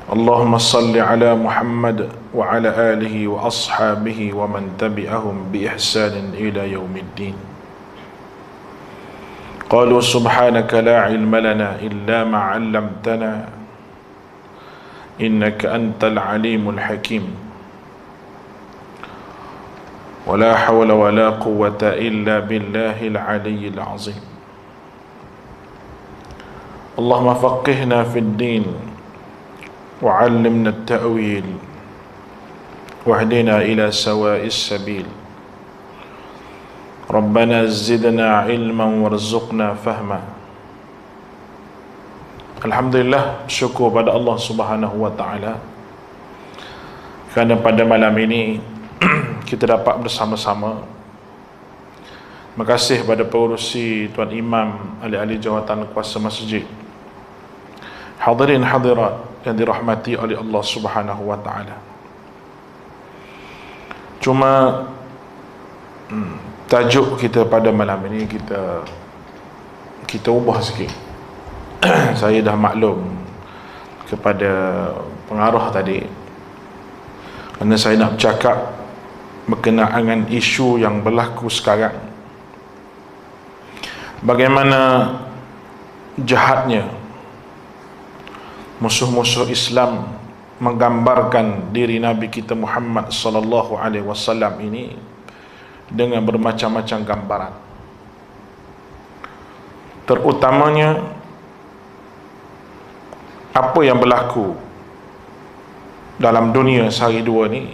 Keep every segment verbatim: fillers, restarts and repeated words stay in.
اللهم صل على محمد وعلى آله وأصحابه ومن تبعهم بإحسان إلى يوم الدين. قالوا سبحانك لا علم لنا إلا ما علمتنا إنك أنت العليم الحكيم. ولا حول ولا قوة إلا بالله العلي العظيم. اللهم فقهنا في الدين وعلمنا التأويل واهدنا إلى سواء السبيل. ربنا زدنا علما وارزقنا فهما. Alhamdulillah, syukur pada Allah Subhanahu wa taala kerana pada malam ini kita dapat bersama-sama. Terima kasih pada pengurusi Tuan Imam, ahli-ahli jawatan kuasa masjid, hadirin hadirat yang dirahmati oleh Allah Subhanahu wa taala. Cuma hmm, tajuk kita pada malam ini kita kita ubah sikit. Saya dah maklum kepada pengarah tadi, kerana saya nak bercakap berkenaan dengan isu yang berlaku sekarang. Bagaimana jahatnya musuh-musuh Islam menggambarkan diri Nabi kita Muhammad sallallahu alaihi wasallam ini dengan bermacam-macam gambaran. Terutamanya apa yang berlaku dalam dunia sehari dua ni,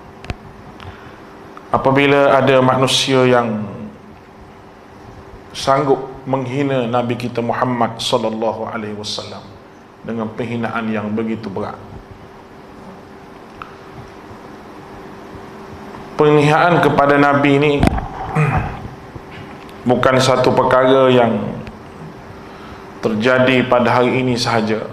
apabila ada manusia yang sanggup menghina Nabi kita Muhammad sallallahu alaihi wasallam dengan penghinaan yang begitu berat. Penghinaan kepada Nabi ini bukan satu perkara yang terjadi pada hari ini sahaja,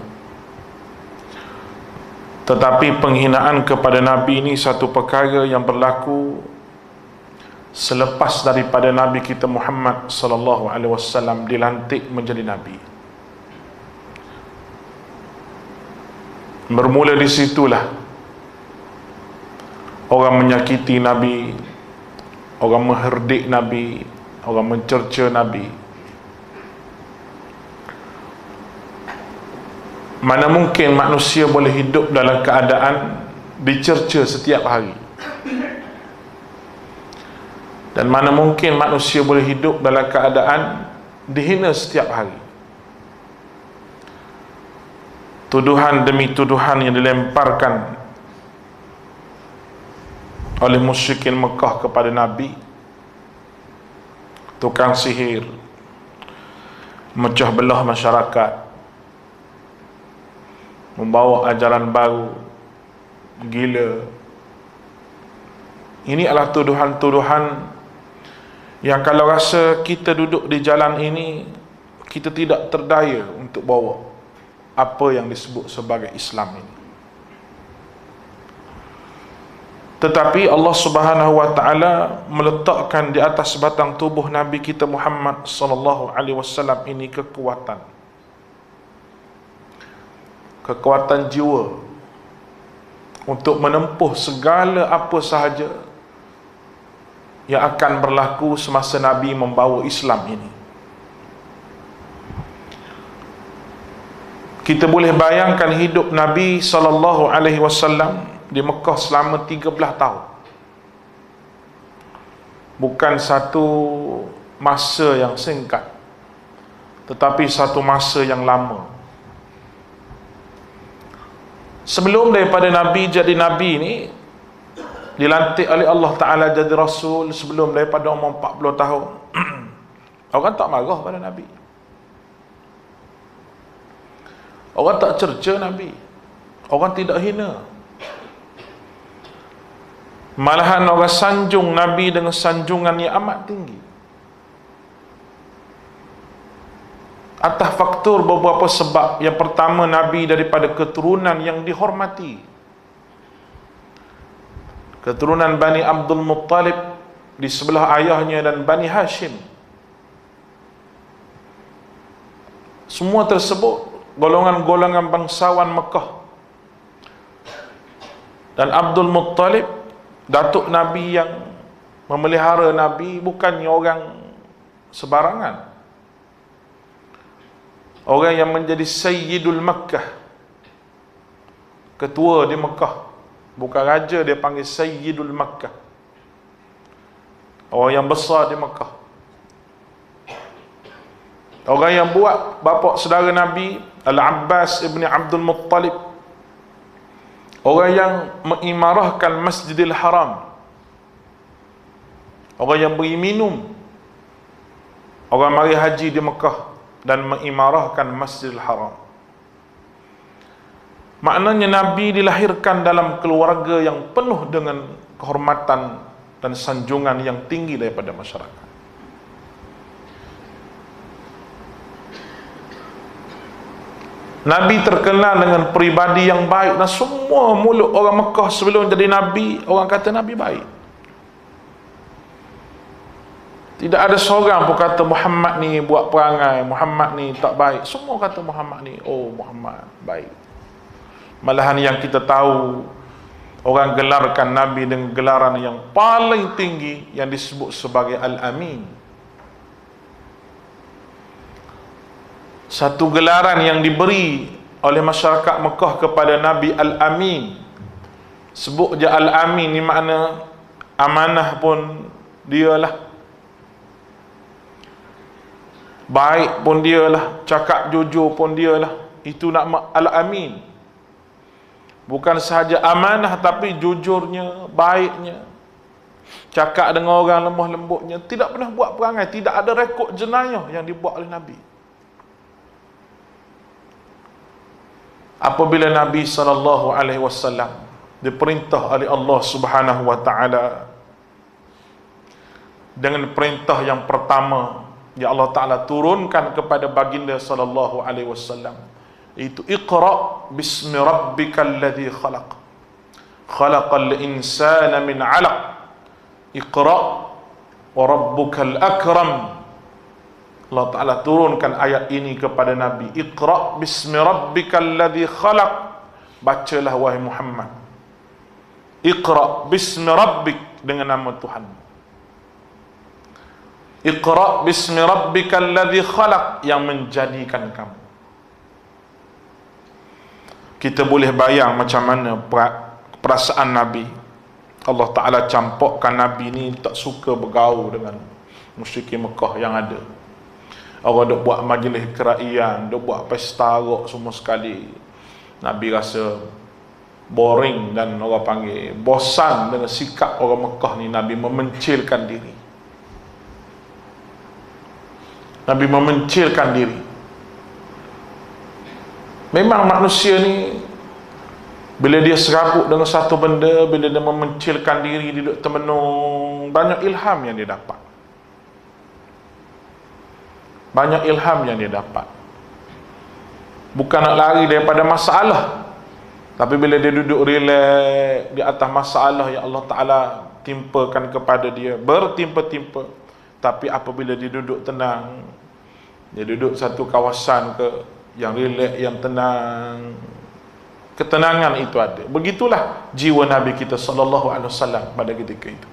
tetapi penghinaan kepada Nabi ini satu perkara yang berlaku selepas daripada Nabi kita Muhammad sallallahu alaihi wasallam dilantik menjadi Nabi. Bermula di situlah orang menyakiti Nabi, orang mengherdik Nabi, orang mencerca Nabi. Mana mungkin manusia boleh hidup dalam keadaan dicerca setiap hari, dan mana mungkin manusia boleh hidup dalam keadaan dihina setiap hari. Tuduhan demi tuduhan yang dilemparkan oleh musyrikin Mekah kepada Nabi, tukang sihir, mecah belah masyarakat, membawa ajaran baru, gila. Ini adalah tuduhan-tuduhan yang kalau rasa kita duduk di jalan ini, kita tidak terdaya untuk bawa apa yang disebut sebagai Islam ini. Tetapi Allah Subhanahu wa taala meletakkan di atas batang tubuh Nabi kita Muhammad sallallahu alaihi wasallam ini kekuatan. Kekuatan jiwa untuk menempuh segala apa sahaja yang akan berlaku semasa Nabi membawa Islam ini. Kita boleh bayangkan hidup Nabi sallallahu alaihi wasallam di Mekah selama tiga belas tahun. Bukan satu masa yang singkat, tetapi satu masa yang lama. Sebelum daripada Nabi jadi Nabi ni, dilantik oleh Allah Ta'ala jadi Rasul sebelum daripada umur empat puluh tahun. Orang tak marah pada Nabi, orang tak cerca Nabi, orang tidak hina. Malahan orang sanjung Nabi dengan sanjungan yang amat tinggi. Atas faktor beberapa sebab. Yang pertama, Nabi daripada keturunan yang dihormati, keturunan Bani Abdul Muttalib di sebelah ayahnya dan Bani Hashim. Semua tersebut golongan-golongan bangsawan Mekah Dan Abdul Muttalib, datuk Nabi yang memelihara Nabi, bukannya orang sebarangan. Orang yang menjadi Sayyidul Makkah, ketua di Mekah. Bukan raja, dia panggil Sayyidul Makkah, orang yang besar di Mekah. Orang yang buat bapa saudara Nabi Al-Abbas ibni Abdul Muttalib, orang yang mengimarahkan Masjidil Haram, orang yang beri minum orang mari haji di Mekah dan mengimarahkan Masjidil Haram. Maknanya Nabi dilahirkan dalam keluarga yang penuh dengan kehormatan dan sanjungan yang tinggi daripada masyarakat. Nabi terkenal dengan peribadi yang baik, dan semua mulut orang Mekah sebelum jadi Nabi, orang kata Nabi baik. Tidak ada seorang pun kata Muhammad ni buat perangai, Muhammad ni tak baik. Semua kata Muhammad ni, oh Muhammad baik. Malahan yang kita tahu, orang gelarkan Nabi dengan gelaran yang paling tinggi yang disebut sebagai Al-Amin. Satu gelaran yang diberi oleh masyarakat Mekah kepada Nabi, Al-Amin. Sebut je Al-Amin ni makna amanah pun dialah, baik pun dialah, cakap jujur pun dialah. Itu nama Al-Amin. Bukan sahaja amanah, tapi jujurnya, baiknya, cakap dengan orang lemah lembutnya, tidak pernah buat perangai, tidak ada rekod jenayah yang dibuat oleh Nabi. Apabila Nabi sallallahu alaihi wasallam diperintah oleh Allah Subhanahu wa taala dengan perintah yang pertama yang Allah Taala turunkan kepada baginda sallallahu alaihi wasallam, itu Iqra bismi rabbikal ladzi khalaq khalaqal insana min 'alaq Iqra wa rabbukal akram. Allah Ta'ala turunkan ayat ini kepada Nabi, Iqra bismi rabbikal ladzi khalaq, bacalah wahai Muhammad, Iqra bismi rabbik, dengan nama Tuhan. Iqra bismi rabbikal ladzi khalaq, yang menjadikan kamu. Kita boleh bayang macam mana perasaan Nabi. Allah Ta'ala campakkan Nabi ni tak suka bergaul dengan musyrikin Mekah yang ada. Orang duk buat majlis keraian, duk buat pesta rock semua sekali. Nabi rasa boring dan orang panggil bosan dengan sikap orang Mekah ni. Nabi memencilkan diri. Nabi memencilkan diri. Memang manusia ni, bila dia serabut dengan satu benda, bila dia memencilkan diri, dia duduk termenung, banyak ilham yang dia dapat. Banyak ilham yang dia dapat. Bukan nak lari daripada masalah, tapi bila dia duduk relax di atas masalah yang Allah Ta'ala timpakan kepada dia, bertimpa-timpa, tapi apabila dia duduk tenang, dia duduk satu kawasan ke yang relax, yang tenang, ketenangan itu ada. Begitulah jiwa Nabi kita sallallahu alaihi wasallam pada ketika itu.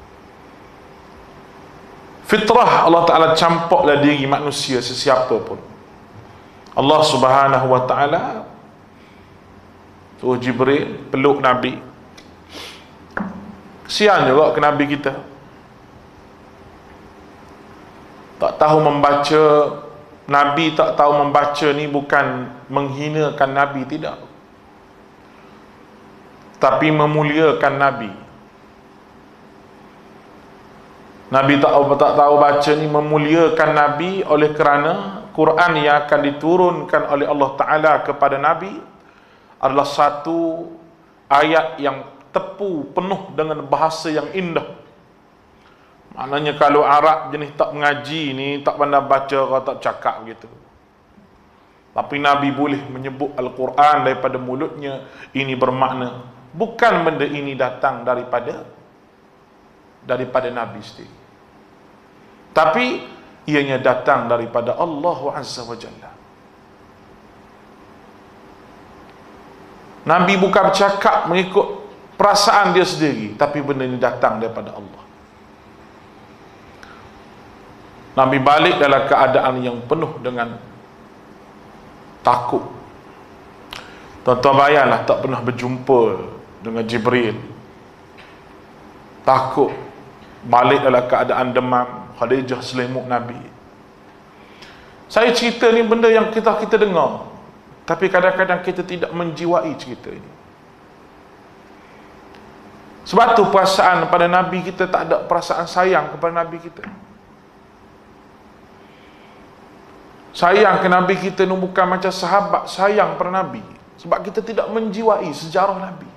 Fitrah Allah Ta'ala campaklah diri manusia sesiapa pun. Allah Subhanahu wa Ta'ala suruh Jibril peluk Nabi. Kesian juga ke Nabi kita, tak tahu membaca. Nabi tak tahu membaca ni bukan menghinakan Nabi, tidak, tapi memuliakan Nabi. Nabi tak, tak tahu baca ni memuliakan Nabi, oleh kerana Quran yang akan diturunkan oleh Allah Ta'ala kepada Nabi adalah satu ayat yang tepu, penuh dengan bahasa yang indah. Maknanya kalau Arab jenis tak mengaji ni, tak pandai baca, kalau tak cakap begitu. Tapi Nabi boleh menyebut Al-Quran daripada mulutnya. Ini bermakna bukan benda ini datang daripada daripada Nabi sendiri, tapi ianya datang daripada Allah Azza wa Jalla. Nabi bukan bercakap mengikut perasaan dia sendiri, tapi benda ini datang daripada Allah. Nabi balik dalam keadaan yang penuh dengan takut. Tuan-tuan bayanglah, tak pernah berjumpa dengan Jibril, takut, balik dalam keadaan demam, Khadijah selimut Nabi. Saya cerita ni benda yang kita kita dengar, tapi kadang-kadang kita tidak menjiwai cerita ini. Sebab tu perasaan pada Nabi kita tak ada perasaan sayang kepada Nabi kita. Sayang ke Nabi kita ni bukan macam sahabat sayang pada Nabi, sebab kita tidak menjiwai sejarah Nabi.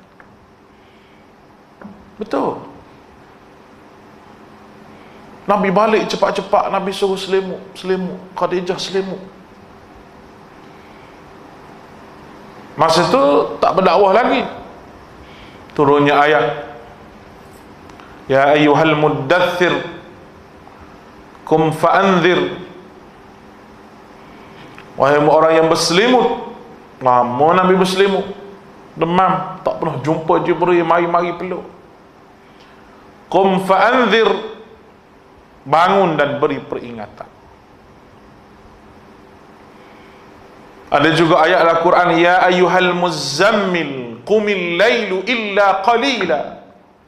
Betul. Nabi balik cepat-cepat, Nabi suruh selimut, selimut, Khadijah selimut. Masa tu tak berdakwah lagi. Turunnya ayat, ya ayyuhal muddathir kum fa'anzir. Wahai orang yang berselimut. Lama Nabi berselimut, demam, tak pernah jumpa Jibril, mari-mari peluk. Qum fa'anzir, bangun dan beri peringatan. Ada juga ayat Al-Quran, ya ayyuhal muzammil qumil lailu illa qalila.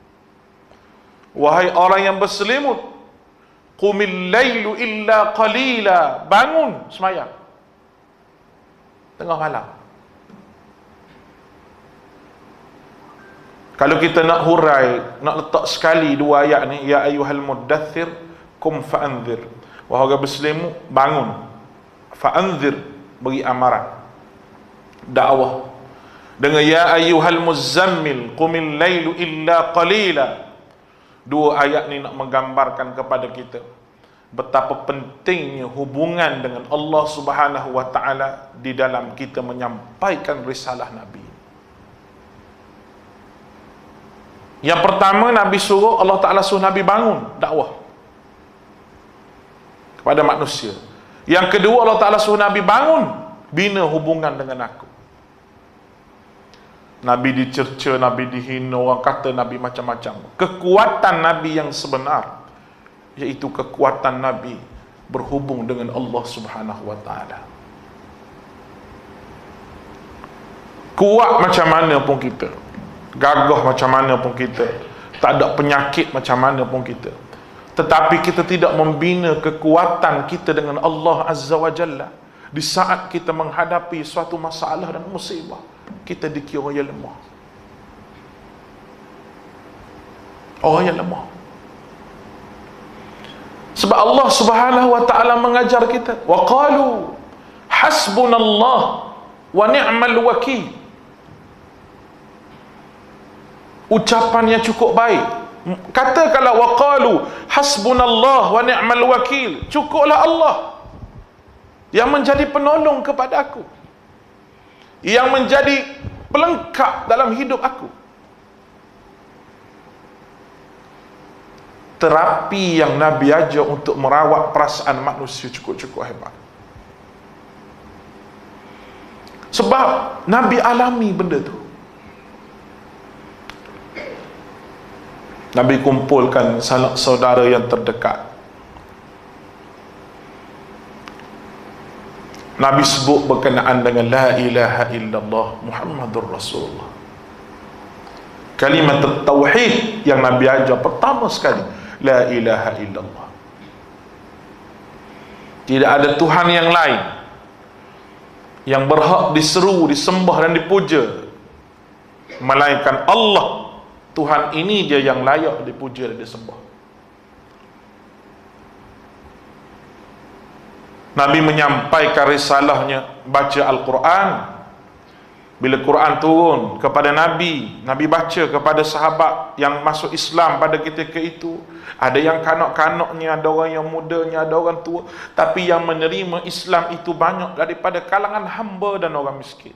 Wahai orang yang berselimut, qumil lailu illa qalila, bangun semayang tengah malam. Kalau kita nak hurai, nak letak sekali dua ayat ni, ya ayyuhal muddathir kum fa'anzir, wahai orang berselimut, bangun, fa'anzir, beri amaran, dakwah. Dengan ya ayyuhal muzammil qumil lailu illa qalila, dua ayat ni nak menggambarkan kepada kita betapa pentingnya hubungan dengan Allah Subhanahu wa taala di dalam kita menyampaikan risalah Nabi. Yang pertama, Nabi suruh, Allah Ta'ala suruh Nabi bangun dakwah kepada manusia. Yang kedua, Allah Ta'ala suruh Nabi bangun bina hubungan dengan aku. Nabi dicerca, Nabi dihina, orang kata Nabi macam-macam. Kekuatan Nabi yang sebenar, iaitu kekuatan Nabi berhubung dengan Allah Subhanahu wa Ta'ala. Kuat macam mana pun kita, gagah macam mana pun kita, tak ada penyakit macam mana pun kita, tetapi kita tidak membina kekuatan kita dengan Allah Azza wa Jalla di saat kita menghadapi suatu masalah dan musibah, kita dikira yang lemah, orang yang lemah. Sebab Allah Subhanahu wa Ta'ala mengajar kita, wa qalu hasbunallah wa ni'mal wakil. Ucapan yang cukup baik. Katakanlah wa qalu hasbunallah wa ni'mal wakil, cukuplah Allah yang menjadi penolong kepada aku, yang menjadi pelengkap dalam hidup aku. Terapi yang Nabi ajar untuk merawat perasaan manusia cukup-cukup hebat. Sebab Nabi alami benda tu. Nabi kumpulkan sanak saudara yang terdekat. Nabi sebut berkenaan dengan la ilaha illallah Muhammadur Rasulullah. Kalimat tauhid yang Nabi ajar pertama sekali, la ilaha illallah. Tidak ada Tuhan yang lain yang berhak diseru, disembah dan dipuja melainkan Allah. Tuhan ini dia yang layak dipuja dan disembah. Nabi menyampaikan risalahnya, baca Al-Quran. Bila Quran turun kepada Nabi, Nabi baca kepada sahabat yang masuk Islam pada ketika itu. Ada yang kanak-kanaknya, ada orang yang mudanya, ada orang tua. Tapi yang menerima Islam itu banyak daripada kalangan hamba dan orang miskin.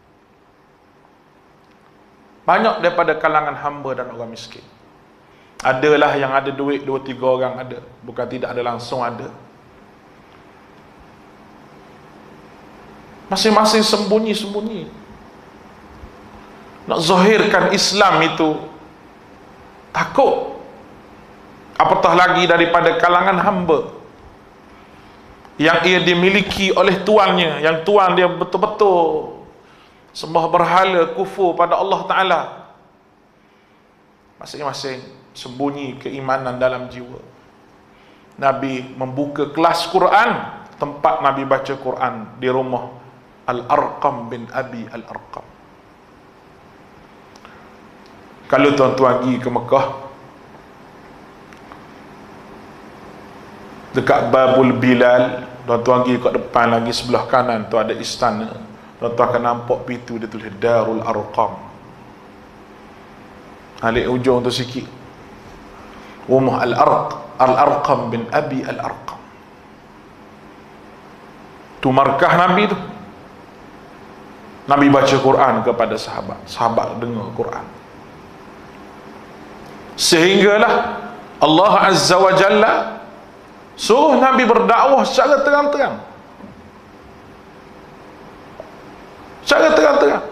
Banyak daripada kalangan hamba dan orang miskin. Adalah yang ada duit dua tiga orang ada, bukan tidak ada, langsung ada. Masing-masing sembunyi-sembunyi. nak zahirkan Islam itu takut, apatah lagi daripada kalangan hamba yang ia dimiliki oleh tuannya, yang tuan dia betul-betul sembah berhala, kufur pada Allah Ta'ala. Masing-masing sembunyi keimanan dalam jiwa. Nabi membuka kelas Quran, tempat Nabi baca Quran di rumah Al-Arqam bin Abi Al-Arqam. Kalau tuan-tuan pergi ke Mekah, dekat Babul Bilal, tuan-tuan pergi kat depan lagi, sebelah kanan tu ada istana. Tuan-tuan akan nampak pintu dia tulis Darul Arqam. Alik ujung tu sikit, rumah Al-Arq Al-Arqam bin Abi Al-Arqam. Tu markah Nabi tu. Nabi baca Quran kepada sahabat, sahabat dengar Quran. Sehinggalah Allah Azza wa Jalla suruh Nabi berdakwah secara terang-terang, secara terang-terang.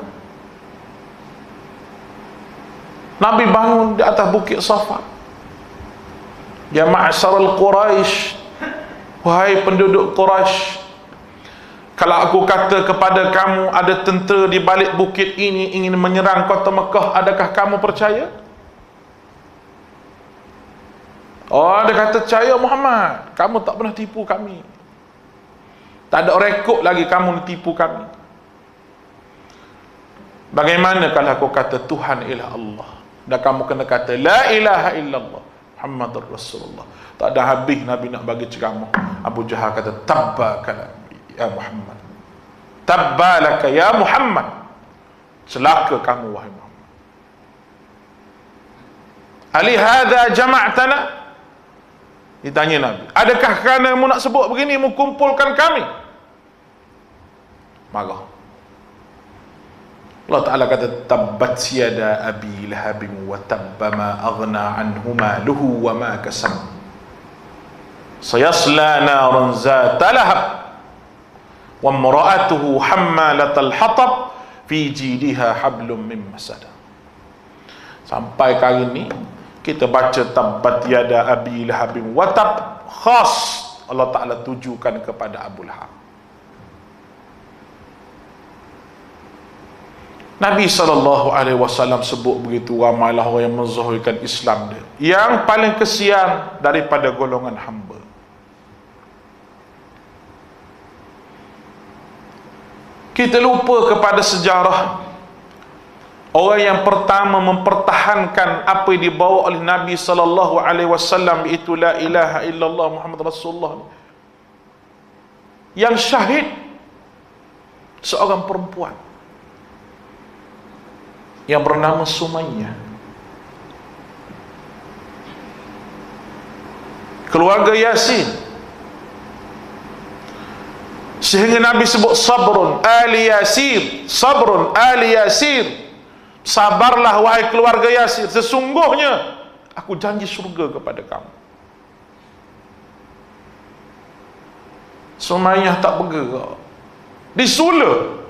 Nabi bangun di atas bukit Safa. Ya ma'asyaral Quraisy, wahai penduduk Quraisy, kalau aku kata kepada kamu ada tentera di balik bukit ini ingin menyerang kota Mekah, adakah kamu percaya? Oh, ada kata percaya Muhammad, kamu tak pernah tipu kami. Tak ada rekod lagi kamu tipu kami. Bagaimana kalau aku kata Tuhan ialah Allah, dan kamu kena kata la ilaha illallah Muhammadur Rasulullah? Tak ada habis Nabi nak bagi ceramah. Abu Jahal kata tabbaka ya Muhammad, tabbalaka ya Muhammad, celaka kamu wahai Muhammad. Ali hadza jama'tana, ditanya Nabi, adakah kerana mu nak sebut begini mu kumpulkan kami? Marah. Allah Ta'ala kata tabbat yada abi lahabin wa tabba ma aghna anhu maluhu wa ma kasab sayasla naran zata lahab wa imra'atuhu hammalatal hatab fi jidiha hablum min masad. Sampai kali ini kita baca tabbat yada abi lahabin wa tab, khas Allah Ta'ala tujukan kepada Abu Lahab. Nabi sallallahu alaihi wasallam sebut begitu ramailah orang yang menzahirkan Islam dia, yang paling kesian daripada golongan hamba. Kita lupa kepada sejarah orang yang pertama mempertahankan apa yang dibawa oleh Nabi sallallahu alaihi wasallam, iaitu la ilaha illallah Muhammad Rasulullah, yang syahid, seorang perempuan yang bernama Sumayyah. Keluarga Yasin. Sehingga Nabi sebut sabrun ali Yasir, sabrun ali Yasir, sabarlah wahai keluarga Yasir, sesungguhnya aku janji surga kepada kamu. Sumayyah tak bergerak, disula,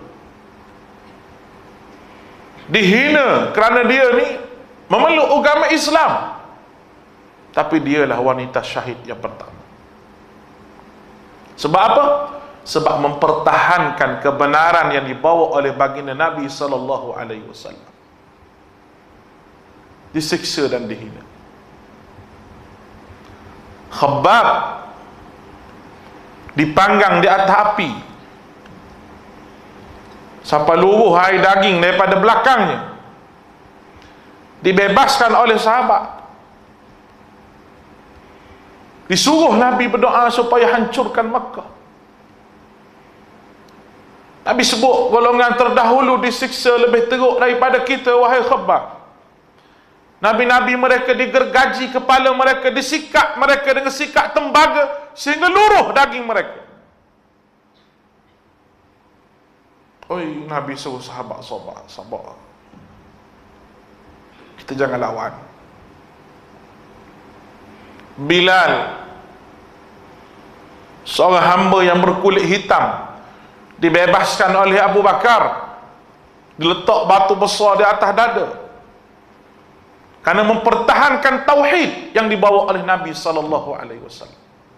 dihina kerana dia ni memeluk agama Islam, tapi dialah wanita syahid yang pertama. Sebab apa? Sebab mempertahankan kebenaran yang dibawa oleh baginda Nabi sallallahu alaihi wasallam. Disiksa dan dihina. Khabbab dipanggang di atas api sampai luruh air daging daripada belakangnya, dibebaskan oleh sahabat. Disuruh Nabi berdoa supaya hancurkan Makkah. Nabi sebut golongan terdahulu disiksa lebih teruk daripada kita, wahai Khabbab. Nabi-nabi mereka digergaji kepala mereka, disikat mereka dengan sikat tembaga sehingga luruh daging mereka. Oi, Nabi suruh sahabat sabar, sabar. Kita jangan lawan. Bilal, seorang hamba yang berkulit hitam, dibebaskan oleh Abu Bakar Diletak batu besar di atas dada, kerana mempertahankan tauhid yang dibawa oleh Nabi sallallahu alaihi wasallam.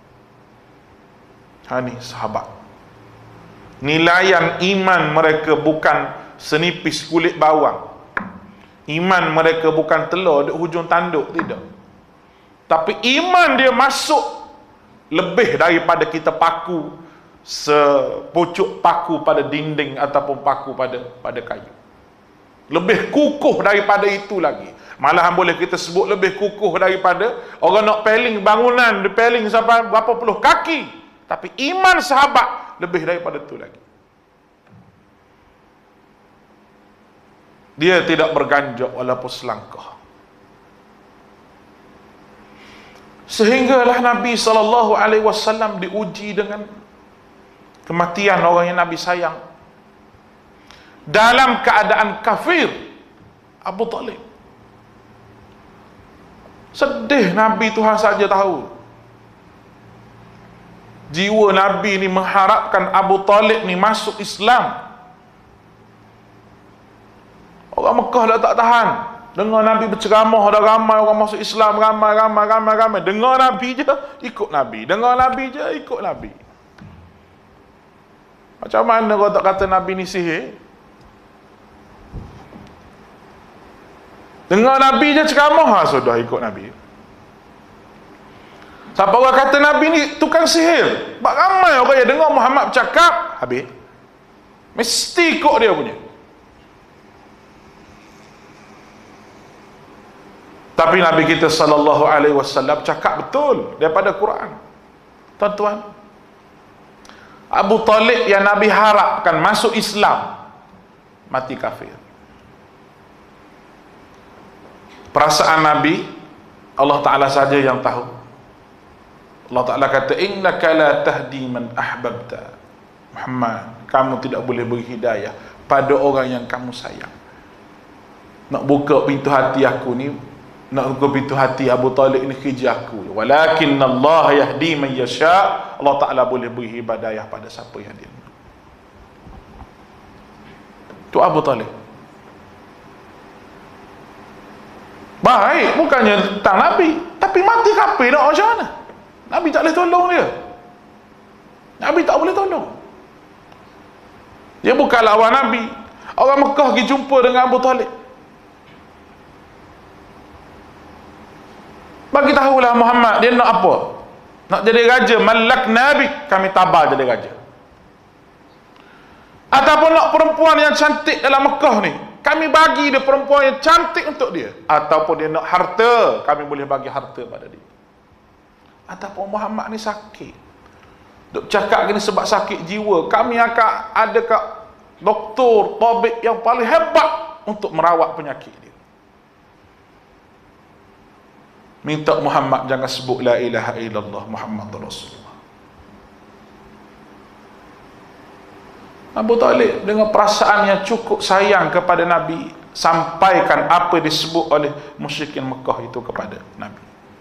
Ha ni sahabat. Nilaian iman mereka bukan senipis kulit bawang. Iman mereka bukan telur di hujung tanduk, tidak. Tapi iman dia masuk lebih daripada kita paku sepucuk paku pada dinding ataupun paku pada pada kayu. Lebih kukuh daripada itu lagi. Malahan boleh kita sebut lebih kukuh daripada orang nak peling bangunan, dia peling sampai berapa puluh kaki. Tapi iman sahabat lebih daripada itu lagi. Dia tidak berganjak walaupun selangkah. Sehinggalah Nabi sallallahu alaihi wasallam diuji dengan kematian orang yang Nabi sayang dalam keadaan kafir. Abu Talib sedih. Nabi Tuhan saja tahu. Jiwa Nabi ni mengharapkan Abu Talib ni masuk Islam. Orang Mekah dah tak tahan dengar Nabi berceramah, dah ramai orang masuk Islam, ramai ramai ramai ramai. Dengar Nabi je ikut Nabi, dengar Nabi je ikut Nabi. Macam mana kau tak kata Nabi ni sihir? Dengar Nabi je ceramah, ha, sudah ikut Nabi. Siapa orang kata Nabi ni tukang sihir? Bak ramai orang yang dengar Muhammad bercakap, habis mesti ikut dia punya. Tapi Nabi kita sallallahu alaihi wasallam cakap betul daripada Quran. Tuan-tuan, Abu Talib yang Nabi harapkan masuk Islam mati kafir. Perasaan Nabi Allah Ta'ala saja yang tahu. Allah Ta'ala kata, innaka la tahdi man ahbabta. Muhammad, kamu tidak boleh beri hidayah pada orang yang kamu sayang. Nak buka pintu hati aku ni, nak buka pintu hati Abu Talib ni kerja aku. Walakin Allah yahdi man yasha. Allah Ta'ala boleh beri hidayah pada siapa yang dia. Itu Abu Talib. Baik, bukannya tentang Nabi, tapi mati kafir nak macam mana? Nabi tak boleh tolong dia. Nabi tak boleh tolong. Dia bukan lawan Nabi. Orang Mekah pergi jumpa dengan Abu Talib. Bagi tahulah Muhammad, dia nak apa? Nak jadi raja, malak Nabi, kami tabah jadi raja. Ataupun nak perempuan yang cantik dalam Mekah ni, kami bagi dia perempuan yang cantik untuk dia. Ataupun dia nak harta, kami boleh bagi harta pada dia. Ataupun Muhammad ni sakit, duk cakap gini sebab sakit jiwa, kami akan ada kat doktor, tabib yang paling hebat untuk merawat penyakit dia. Minta Muhammad jangan sebut la ilaha illallah Muhammad Rasulullah. Abu Talib dengan perasaan yang cukup sayang kepada Nabi, sampaikan apa disebut oleh musyrikin Mekah itu kepada Nabi.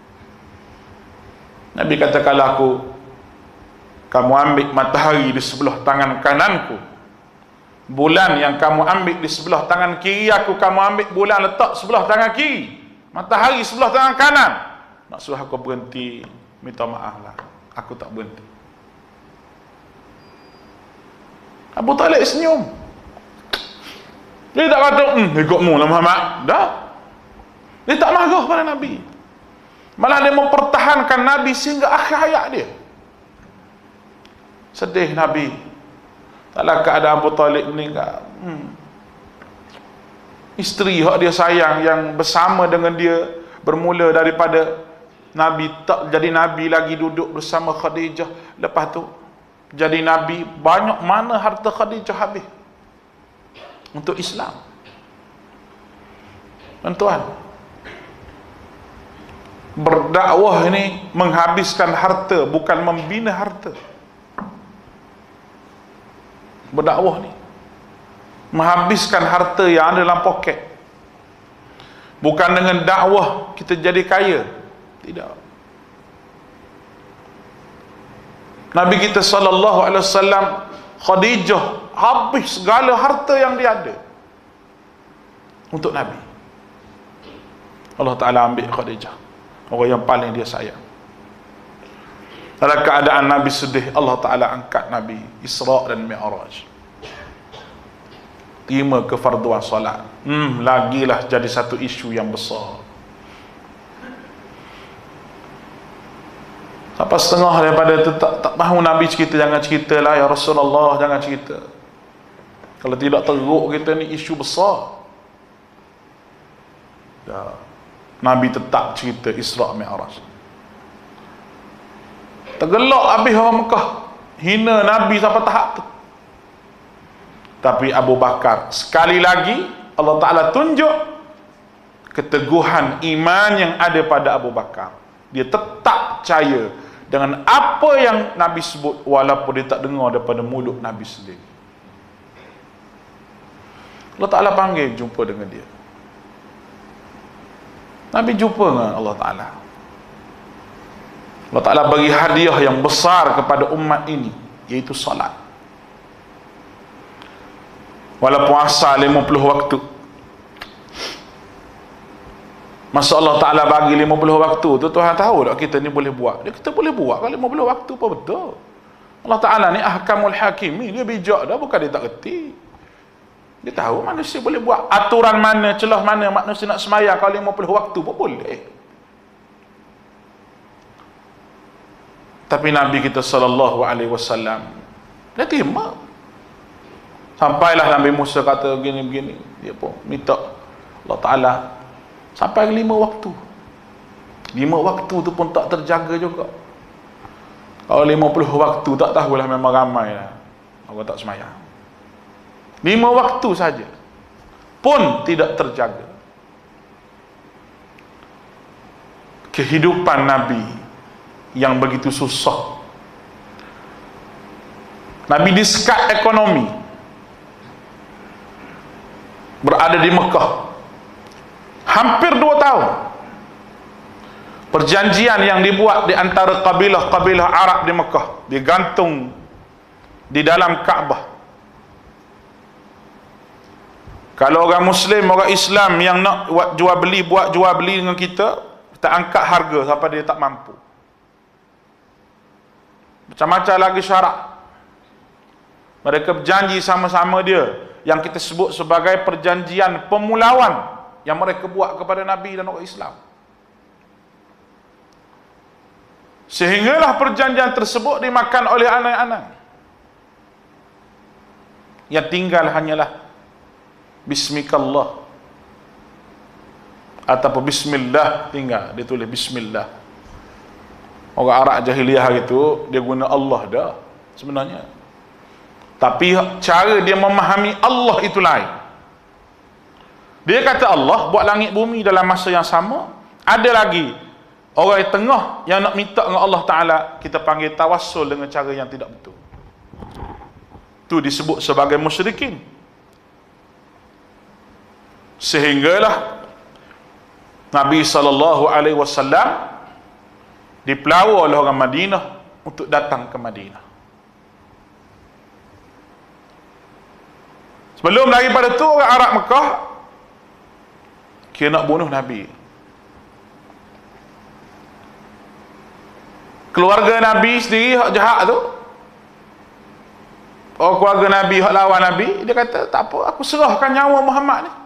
Nabi kata, kalau aku, kamu ambil matahari di sebelah tangan kananku, bulan yang kamu ambil di sebelah tangan kiri aku, kamu ambil bulan letak sebelah tangan kiri, matahari sebelah tangan kanan, nak suruh aku berhenti, minta maaf lah, aku tak berhenti. Abu Talib senyum. Dia tak kata, hmm, ikutmu lah Muhammad. Dah. Dia tak marah pada Nabi. Malah dia mempertahankan Nabi sehingga akhir hayat dia. Sedih Nabi. Taklah keadaan Abu Talib meninggal. Hmm. Isteri yang dia sayang, yang bersama dengan dia, bermula daripada Nabi tak jadi Nabi lagi, duduk bersama Khadijah. Lepas tu jadi Nabi, banyak mana harta Khadijah habis untuk Islam. Tuan-tuan, berdakwah ini menghabiskan harta, bukan membina harta. Berdakwah ni menghabiskan harta yang ada dalam poket. Bukan dengan dakwah kita jadi kaya. Tidak. Nabi kita sallallahu alaihi wasallam, Khadijah habis segala harta yang dia ada. untuk Nabi. Allah Ta'ala ambil Khadijah, orang yang paling dia sayang. Dalam keadaan Nabi sedih, Allah Ta'ala angkat Nabi Isra' dan Mi'raj, terima kefarduan solat. Hmm, lagilah jadi satu isu yang besar. Sampai setengah daripada itu tak, tak mahu Nabi cerita, jangan cerita lah ya Rasulullah, jangan cerita. Kalau tidak teruk kita ni isu besar. Ya. Nabi tetap cerita Isra' Mi'raj. Tergelak habis orang Mekah, hina Nabi sampai tahap tu. Tapi Abu Bakar, sekali lagi Allah Ta'ala tunjuk keteguhan iman yang ada pada Abu Bakar. Dia tetap percaya dengan apa yang Nabi sebut, walaupun dia tak dengar daripada mulut Nabi sendiri. Allah Ta'ala panggil jumpa dengan dia. Nabi jumpa dengan Allah Ta'ala. Allah Ta'ala bagi hadiah yang besar kepada umat ini, iaitu salat. Walaupun asal lima puluh waktu, masa Allah Ta'ala bagi lima puluh waktu tu, Tuhan tahu tak kita ni boleh buat. Dia kita boleh buat kalau lima puluh waktu pun betul. Allah Ta'ala ni ahkamul hakimi, dia bijak dah, bukan dia tak reti. Dia tahu manusia boleh buat aturan mana, celah mana manusia nak semayang kalau lima puluh waktu pun boleh. Tapi Nabi kita sallallahu alaihi wasallam dia terima. Sampailah Nabi Musa kata begini-begini, dia pun minta Allah Ta'ala sampai lima waktu. Lima waktu tu pun tak terjaga juga. Kalau lima puluh waktu tak tahulah, memang ramai lah orang tak semayang. Lima waktu saja pun tidak terjaga. Kehidupan Nabi yang begitu susah. Nabi disekat ekonomi, berada di Mekah hampir dua tahun. Perjanjian yang dibuat di antara kabilah-kabilah Arab di Mekah digantung di dalam Kaabah. Kalau orang Muslim, orang Islam yang nak buat jual beli, buat jual beli dengan kita, kita angkat harga sampai dia tak mampu. Macam-macam lagi syarat. Mereka berjanji sama-sama dia, yang kita sebut sebagai perjanjian pemulawan yang mereka buat kepada Nabi dan orang Islam. Sehinggalah perjanjian tersebut dimakan oleh anak-anak. Yang tinggal hanyalah Bismikallah ataupun Bismillah, tinggal dia tulis Bismillah. Orang Arab jahiliyah itu dia guna Allah dah sebenarnya, tapi cara dia memahami Allah itu lain. Dia kata Allah buat langit bumi dalam masa yang sama. Ada lagi orang yang tengah yang nak minta dengan Allah Ta'ala, kita panggil tawassul dengan cara yang tidak betul. Itu disebut sebagai musyrikin. Sehinggalah Nabi sallallahu alaihi wasallam dipelawa oleh orang Madinah untuk datang ke Madinah. Sebelum daripada tu, orang Arab Mekah kira nak bunuh Nabi. Keluarga Nabi sendiri hak jahat tu, orang keluarga Nabi hak lawan Nabi, dia kata tak apa, aku serahkan nyawa Muhammad ni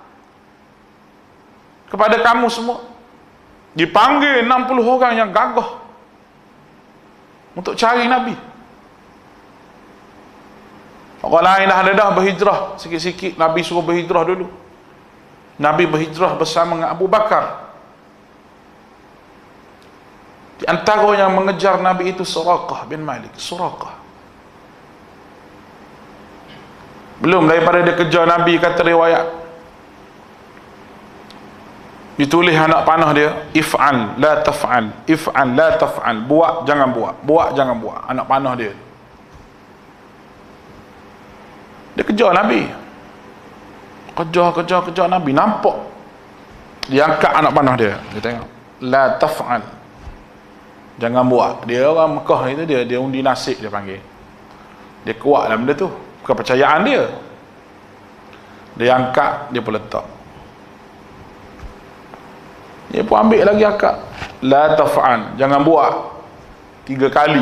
kepada kamu semua. Dipanggil enam puluh orang yang gagah untuk cari Nabi. Orang lain dah ada dah berhijrah sikit-sikit. Nabi suruh berhijrah dulu. Nabi berhijrah bersama dengan Abu Bakar. Di antara yang mengejar Nabi itu Suraqah bin Malik. Suraqah. Belum daripada dia kejar Nabi, kata riwayat, ditulis anak panah dia, if'al la taf'al, if'al la taf'al, buat jangan buat, buat jangan buat. Anak panah dia, dia kejar Nabi, kejar kejar kejar Nabi, nampak dia angkat anak panah dia, dia tengok la taf'al, jangan buat. Dia orang Mekah itu, dia dia undi nasib, dia panggil, dia kuat dalam benda tu, kepercayaan dia. Dia angkat, dia pun letak. Dia pun ambil lagi akad. La taf'al, jangan buat tiga kali.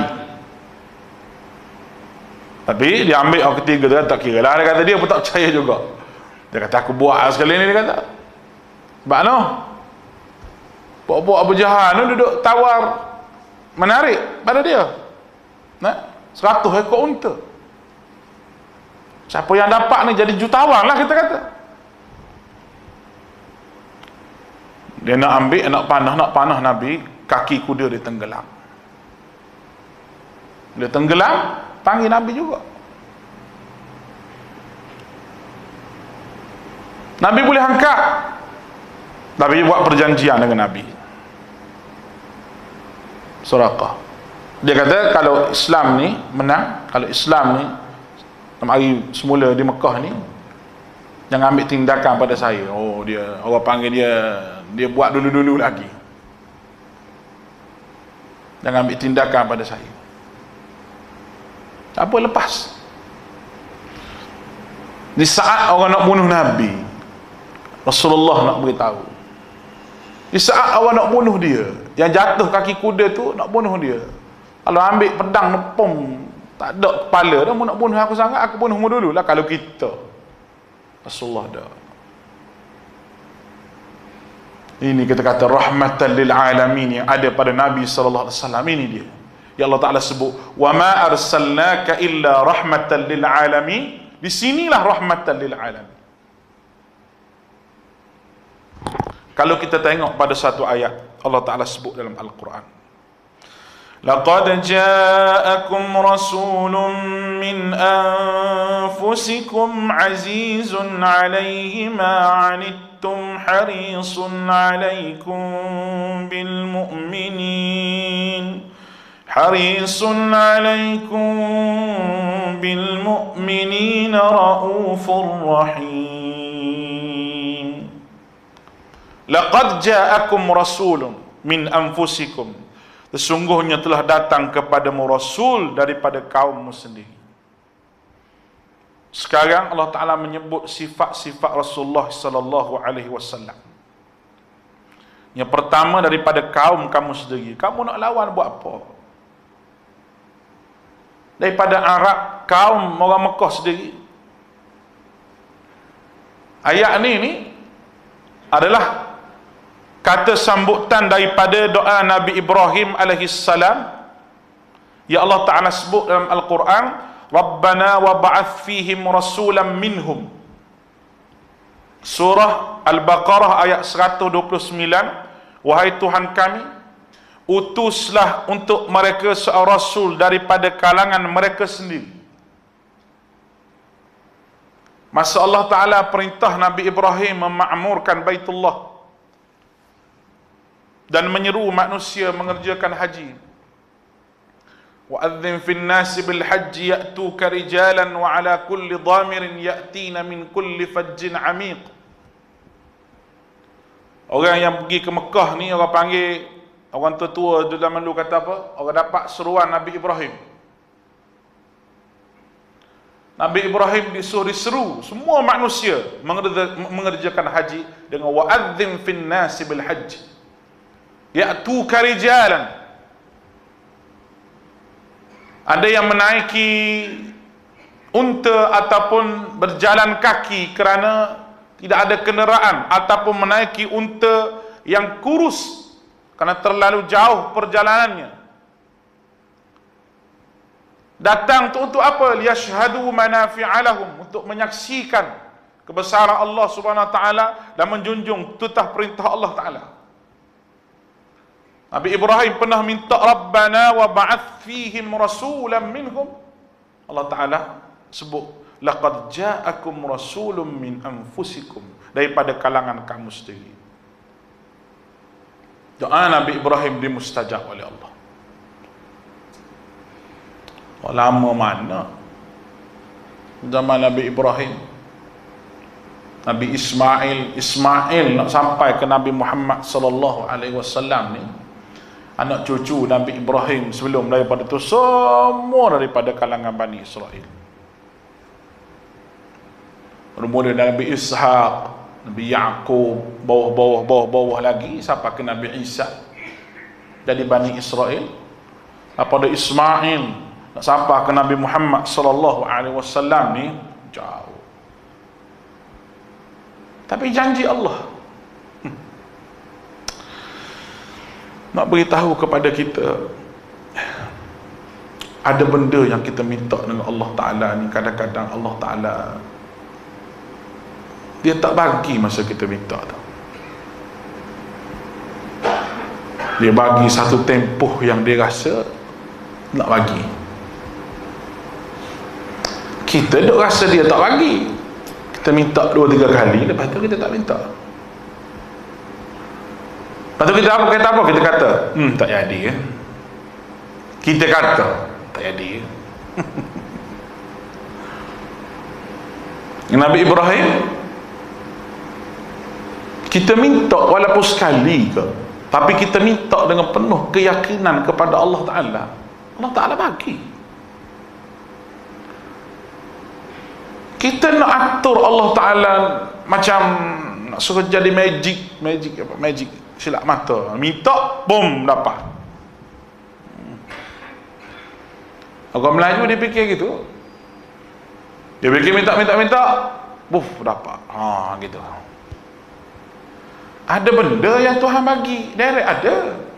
Tapi dia ambil orang ketiga tu tak kira lah. Dia kata dia pun tak percaya juga. Dia kata aku buat sekali ni, dia kata. Sebab no? Buat-buat Abu Jahal tu duduk tawar menarik pada dia. Nah, seratus ekor unta. Siapa yang dapat ni jadi jutawan lah kita kata. Dia nak ambil, nak panah, nak panah Nabi, kaki kuda dia tenggelam. Dia tenggelam, panggil Nabi juga. Nabi boleh angkat. Nabi buat perjanjian dengan Nabi. Suraqah. Dia kata kalau Islam ni menang, kalau Islam ni hari semula di Mekah ni, jangan ambil tindakan pada saya. Oh, dia orang panggil dia dia buat dulu-dulu lagi. Jangan ambil tindakan pada saya. Tak apa, lepas. Di saat orang nak bunuh Nabi, Rasulullah nak beritahu. Di saat orang nak bunuh dia, yang jatuh kaki kuda tu nak bunuh dia. Kalau ambil pedang nepom, tak ada kepala dah, nak bunuh aku sangat, aku bunuhmu dulu lah. Kalau kita, Rasulullah dah. Ini kita kata rahmatan lil alamin yang ada pada Nabi sallallahu alaihi wasallam. Ini dia. Ya Allah Taala sebut, "Wa ma arsalnaka illa rahmatan lil alamin." Di sinilah rahmatan lil alamin. Kalau kita tengok pada satu ayat, Allah Taala sebut dalam Al-Quran, "Laqad ja'akum rasulun min anfusikum azizun 'alaihi ma 'anittum harisun 'alaikum bil mu'minin harisun 'alaikum bil mu'minina raufur rahim." Laqad ja'akum rasulun min anfusikum, sesungguhnya telah datang kepadamu rasul daripada kaummu sendiri. Sekarang Allah Ta'ala menyebut sifat-sifat Rasulullah sallallahu alaihi wasallam. Yang pertama daripada kaum kamu sendiri. Kamu nak lawan buat apa? Daripada Arab, kaum orang Mekah sendiri. Ayat ni ni adalah kata sambutan daripada doa Nabi Ibrahim alaihi salam. Ya Allah Ta'ala sebut dalam Al-Quran, Rabbana wa ba'ath fihim rasulan minhum. Surah Al-Baqarah ayat seratus dua puluh sembilan. Wahai Tuhan kami, utuslah untuk mereka seorang rasul daripada kalangan mereka sendiri. Masa Allah Ta'ala perintah Nabi Ibrahim memakmurkan Baitullah dan menyeru manusia mengerjakan haji. Wa'adzim fin nasi bil haji ya'tuka rijalan wa ala kulli dhamirin ya'tina min kulli fajjin amiq. Orang yang pergi ke Mekah ni, orang panggil, orang tua-tua di zaman dulu kata apa? Orang dapat seruan Nabi Ibrahim. Nabi Ibrahim disuruh diseru semua manusia mengerjakan haji dengan wa'adzim fin nasi bil haji ya'tuka rijalan. Ada yang menaiki unta ataupun berjalan kaki kerana tidak ada kenderaan, ataupun menaiki unta yang kurus kerana terlalu jauh perjalanannya. Datang untuk, untuk apa? Liyashhadu manafi'alahum, untuk menyaksikan kebesaran Allah Subhanahu wa taala dan menjunjung tutah perintah Allah Taala. Nabi Ibrahim pernah minta Rabbana wa ba'ath fihim rasulan minhum. Allah Ta'ala sebut, laqad ja'akum rasulun min anfusikum, daripada kalangan kamu sendiri. Doa Nabi Ibrahim dimustajab oleh Allah. Lama mana zaman Nabi Ibrahim, Nabi Ismail, Ismail nak sampai ke Nabi Muhammad sallallahu alaihi wasallam ni, anak cucu Nabi Ibrahim sebelum daripada tu semua daripada kalangan Bani Israel. Bermula Nabi Ishaq, Nabi Yaqub, bawah-bawah bawah-bawah lagi sampai ke Nabi Isa dari Bani Israel. Apa ada Ismail nak sampai ke Nabi Muhammad sallallahu alaihi wasallam ni jauh. Tapi janji Allah hmm. nak beritahu kepada kita, ada benda yang kita minta dengan Allah Ta'ala ni, kadang-kadang Allah Ta'ala Dia tak bagi masa kita minta tau. Dia bagi satu tempoh yang dia rasa nak bagi. Kita duk rasa dia tak bagi, kita minta dua tiga kali, lepas tu kita tak minta. Lepas tu kita apa kata apa? Kita kata, hmm tak jadi ya. Kita kata tak jadi ya. Nabi Ibrahim, kita minta walaupun sekali ke, tapi kita minta dengan penuh keyakinan kepada Allah Ta'ala, Allah Ta'ala bagi. Kita nak atur Allah Ta'ala macam nak suruh jadi magic, magic apa? Magic silap mata, minta, boom, dapat. Orang Melayu dia fikir gitu, dia fikir minta, minta, minta, buff, dapat. Ha, gitu. Ada benda yang Tuhan bagi direct, ada.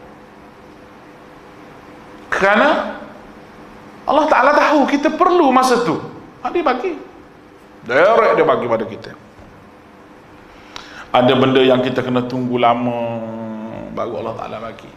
Kerana Allah Ta'ala tahu kita perlu masa tu, ha, dia bagi direct, dia bagi pada kita. Ada benda yang kita kena tunggu lama baru Allah Ta'ala bagi.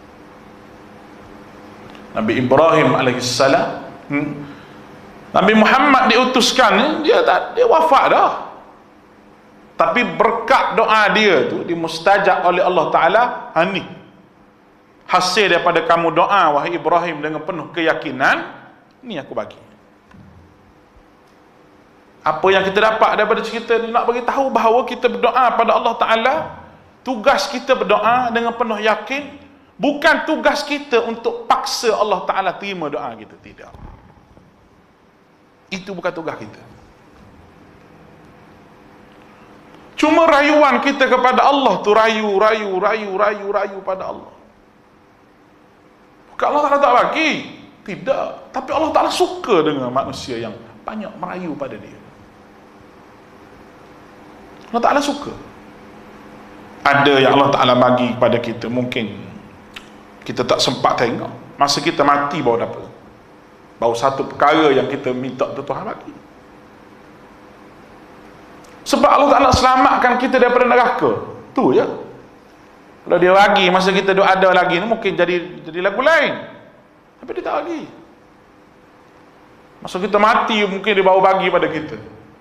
Nabi Ibrahim alaihissalam, hmm, Nabi Muhammad diutuskan, dia tak, dia wafat dah, tapi berkat doa dia tu dimustajab oleh Allah Ta'ala. Ha ni hasil daripada kamu doa wahai Ibrahim dengan penuh keyakinan, ni aku bagi. Apa yang kita dapat daripada cerita ni, nak bagi tahu bahawa kita berdoa pada Allah Ta'ala, tugas kita berdoa dengan penuh yakin, bukan tugas kita untuk paksa Allah Ta'ala terima doa kita, tidak. Itu bukan tugas kita. Cuma rayuan kita kepada Allah tu, rayu, rayu, rayu, rayu, rayu pada Allah. Bukan Allah Ta'ala tak bagi, tidak. Tapi Allah Ta'ala suka dengan manusia yang banyak merayu pada dia. Allah Ta'ala suka. Ada yang Allah Ta'ala bagi kepada kita, mungkin kita tak sempat tengok, masa kita mati baru dapat, baru satu perkara yang kita minta tu Tuhan bagi. Sebab Allah Ta'ala selamatkan kita daripada neraka, tu je. Kalau dia bagi masa kita duk ada lagi ni, mungkin jadi jadi lagu lain, tapi dia tak bagi. Masa kita mati mungkin dia baru bagi pada kita.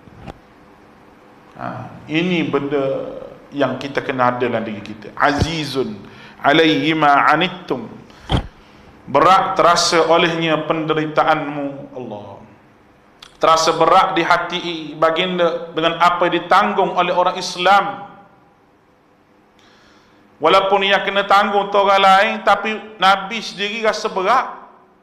Ha, ini benda yang kita kena ada dalam diri kita. Azizun alaihi ma anittum, berat terasa olehnya penderitaanmu Allah. Terasa berat di hati baginda dengan apa yang ditanggung oleh orang Islam. Walaupun yang kena tanggung tu orang lain, tapi Nabi sendiri rasa berat.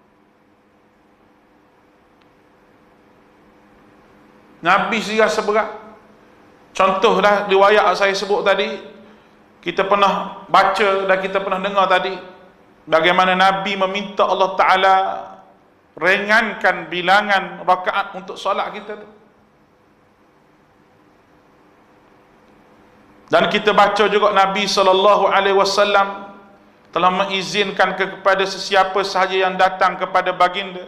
Nabi sendiri rasa berat. Contohlah riwayat saya sebut tadi, kita pernah baca dan kita pernah dengar tadi, bagaimana Nabi meminta Allah Ta'ala ringankan bilangan rakaat untuk solat kita tu. Dan kita baca juga Nabi sallallahu alaihi wasallam telah mengizinkan kepada sesiapa sahaja yang datang kepada baginda,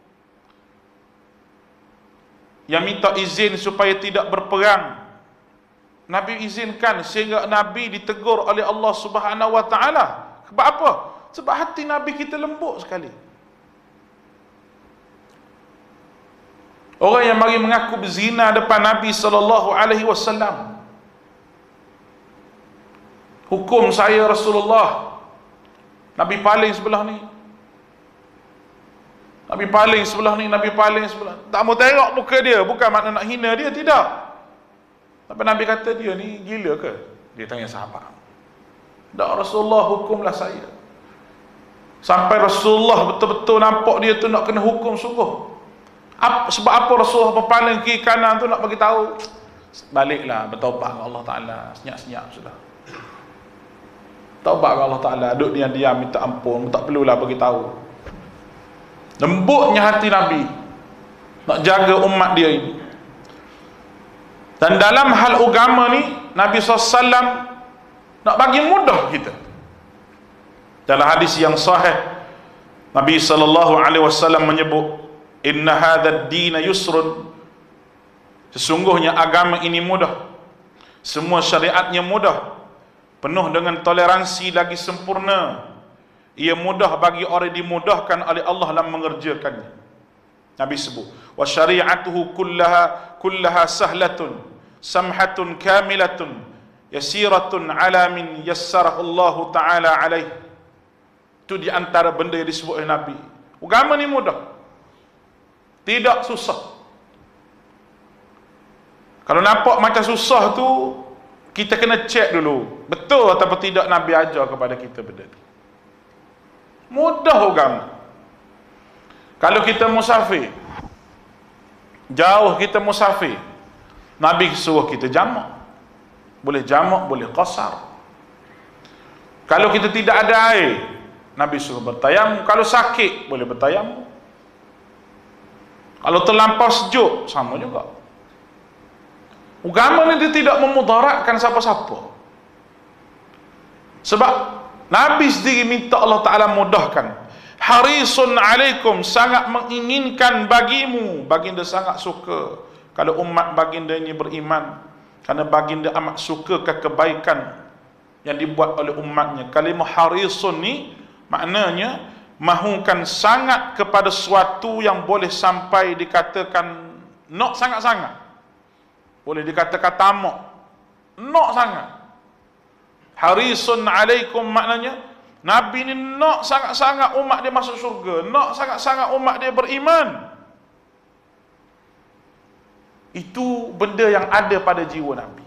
yang minta izin supaya tidak berperang, Nabi izinkan, sehingga Nabi ditegur oleh Allah Subhanahu wa Ta'ala. Sebab apa? Sebab hati Nabi kita lembut sekali. Orang yang mari mengaku berzina depan Nabi sallallahu alaihi wasallam, hukum saya Rasulullah, Nabi paling sebelah ni, Nabi paling sebelah ni, Nabi paling sebelah ni. Tak mau tengok muka dia, bukan makna nak hina dia, tidak. Tapi Nabi kata, dia ni gila ke? Dia tanya sahabat. Tak, Rasulullah hukumlah saya. Sampai Rasulullah betul-betul nampak dia tu nak kena hukum sungguh. Apa, sebab apa Rasulullah berpaling kiri kanan tu nak bagi tahu, baliklah bertaubat kepada Allah Ta'ala, senyap-senyap sudah. Taubat kepada Allah Ta'ala, duduk diam-diam minta ampun, tak perlulah beritahu. Lembutnya hati Nabi nak jaga umat dia ini. Dan dalam hal agama ni, Nabi sallallahu alaihi wasallam nak bagi mudah kita. Dalam hadis yang sahih, Nabi sallallahu alaihi wasallam menyebut, inna hadzal din yusrun, sesungguhnya agama ini mudah, semua syariatnya mudah, penuh dengan toleransi lagi sempurna. Ia mudah bagi orang dimudahkan oleh Allah dalam mengerjakannya. Nabi sebut, wa syari'atuhu kullaha kullaha sahlatun samhatun kamilatun yasiratun ala min yassarahu Allah Ta'ala alaih. Itu di antara benda yang disebut oleh Nabi. Agama ni mudah, tidak susah. Kalau nampak macam susah tu, kita kena cek dulu, betul atau tidak Nabi ajar kepada kita benda ni. Mudah agama. Kalau kita musafir, jauh kita musafir, Nabi suruh kita jamak. Boleh jamak, boleh qasar. Kalau kita tidak ada air, Nabi suruh bertayamum. Kalau sakit, boleh bertayamum. Kalau terlampau sejuk, sama juga. Agama ni dia tidak memudaratkan siapa-siapa. Sebab Nabi sendiri minta Allah Ta'ala mudahkan. Harisun alaikum, sangat menginginkan bagimu. Baginda sangat suka kalau umat baginda ini beriman, kerana baginda amat suka ke kebaikan yang dibuat oleh umatnya. Kalimah harisun ni maknanya mahukan sangat kepada sesuatu yang boleh sampai dikatakan nak sangat-sangat, boleh dikatakan tamak, nak sangat. Harisun alaikum maknanya Nabi ni nak sangat-sangat umat dia masuk syurga, nak sangat-sangat umat dia beriman. Itu benda yang ada pada jiwa Nabi.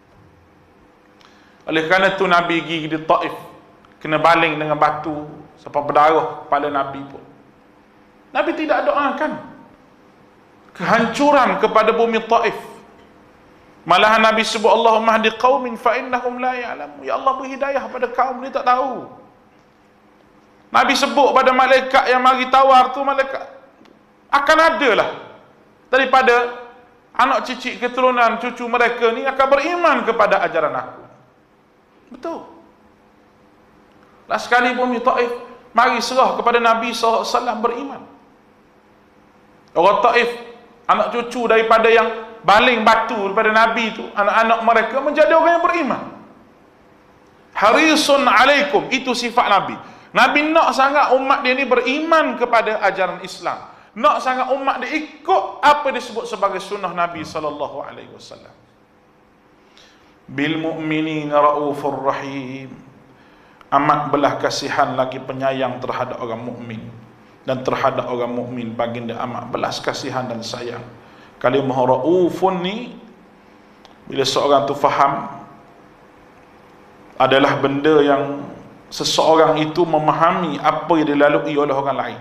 Oleh kerana itu Nabi pergi di Taif, kena baling dengan batu sampai berdarah kepala Nabi pun. Nabi tidak doakan kehancuran kepada bumi Taif. Malahan Nabi sebut, Allahumma hdi qaumin fa innahum la ya'lamu. Ya Allah, beri hidayah pada kaum ni tak tahu. Nabi sebut pada malaikat yang mari tawar tu, malaikat akan adalah daripada anak cicit keturunan cucu mereka ni akan beriman kepada ajaran aku. Betul. Lah sekali bumi Taif mari serah kepada Nabi sallallahu alaihi wasallam beriman. Orang Taif, anak cucu daripada yang baling batu daripada Nabi tu, anak-anak mereka menjadi orang yang beriman. Harisun alaikum, itu sifat Nabi. Nabi nak sangat umat dia ni beriman kepada ajaran Islam, nak sangat umat dia ikut apa disebut sebagai sunnah Nabi sallallahu alaihi wasallam. Bil mu'minina raufur rahim, amat belah kasihan lagi penyayang terhadap orang mukmin, dan terhadap orang mukmin baginda amat belas kasihan dan sayang. Kalimah raufun ni, bila seorang tu faham, adalah benda yang seseorang itu memahami apa yang dilalui oleh orang lain.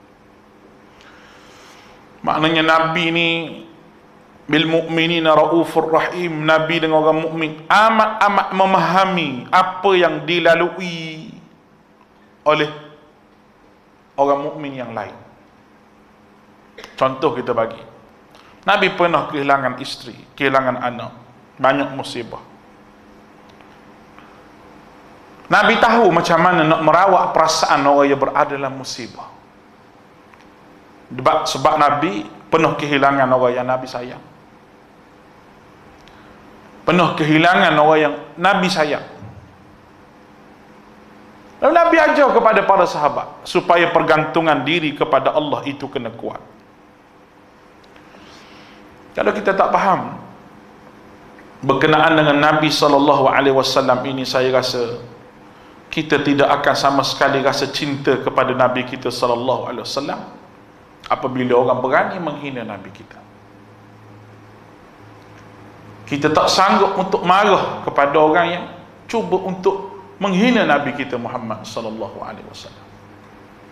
Maknanya Nabi ni bil mu'minina raufur rahim, Nabi dengan orang mukmin amat-amat memahami apa yang dilalui oleh orang mukmin yang lain. Contoh kita bagi, Nabi pernah kehilangan isteri, kehilangan anak, banyak musibah. Nabi tahu macam mana nak merawat perasaan orang yang berada dalam musibah. Sebab, sebab Nabi penuh kehilangan orang yang Nabi sayang, penuh kehilangan orang yang Nabi sayang. Lalu Nabi ajar kepada para sahabat supaya pergantungan diri kepada Allah itu kena kuat. Kalau kita tak faham berkenaan dengan Nabi sallallahu alaihi wasallam ini, saya rasa kita tidak akan sama sekali rasa cinta kepada Nabi kita sallallahu alaihi wasallam apabila orang berani menghina Nabi kita. Kita tak sanggup untuk marah kepada orang yang cuba untuk menghina Nabi kita Muhammad sallallahu alaihi wasallam.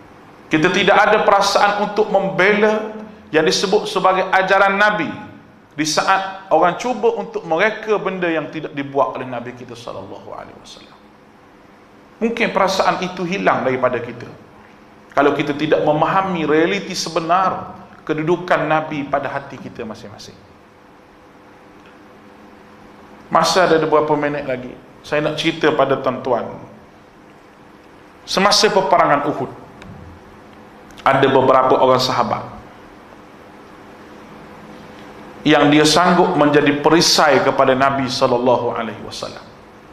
Kita tidak ada perasaan untuk membela yang disebut sebagai ajaran Nabi. di saat orang cuba untuk mereka benda yang tidak dibuat oleh Nabi kita sallallahu alaihi wasallam. Mungkin perasaan itu hilang daripada kita kalau kita tidak memahami realiti sebenar kedudukan Nabi pada hati kita masing-masing. Masa ada beberapa minit lagi, saya nak cerita pada tuan-tuan. Semasa peperangan Uhud, ada beberapa orang sahabat yang dia sanggup menjadi perisai kepada Nabi sallallahu alaihi wasallam.